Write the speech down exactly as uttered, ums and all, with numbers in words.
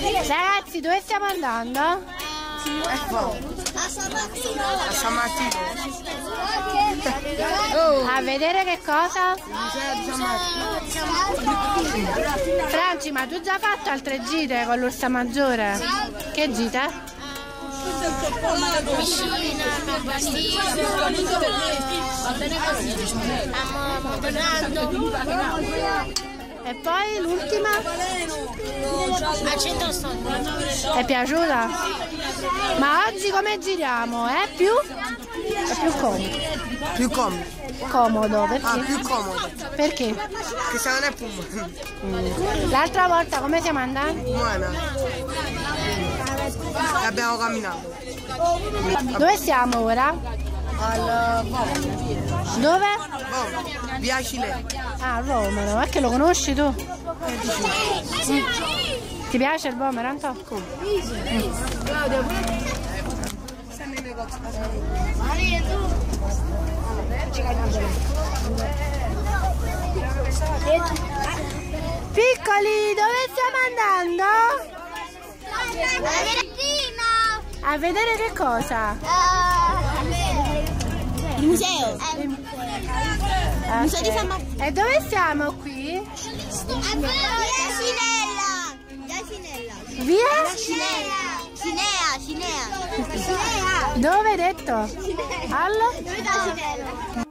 Ragazzi, dove stiamo andando? Ecco. A San Martino. A San Martino. Oh. A vedere che cosa? Il museo di San Martino. Franci, ma tu già fatto altre gite con l'Ursa Maggiore? Che gite? Piscina, bastino, va bene così. Stiamo tornando. E poi l'ultima? A centro storico. È piaciuta? Ma oggi come giriamo? È più? È più comodo. Più comodo. Comodo, perché? Ah, più comodo. Perché? Che se non è Puma. L'altra volta come siamo andati? Buona. E abbiamo camminato. Dove siamo ora? Al Vomero. Dove? Vomero. Via Cilea. Ah, Romero, è che lo conosci tu? Mm. Ti piace il Vomero, Anto? Mm. Piccoli, dove stiamo andando? A vedere che cosa? Il museo. Okay. Museo di San Martino. E dove siamo qui? Via Cinella. Via Cinella. Via? Cinea. Cinea. Cinea. Cinea. Dove hai detto? Al? Dove sta Cinella?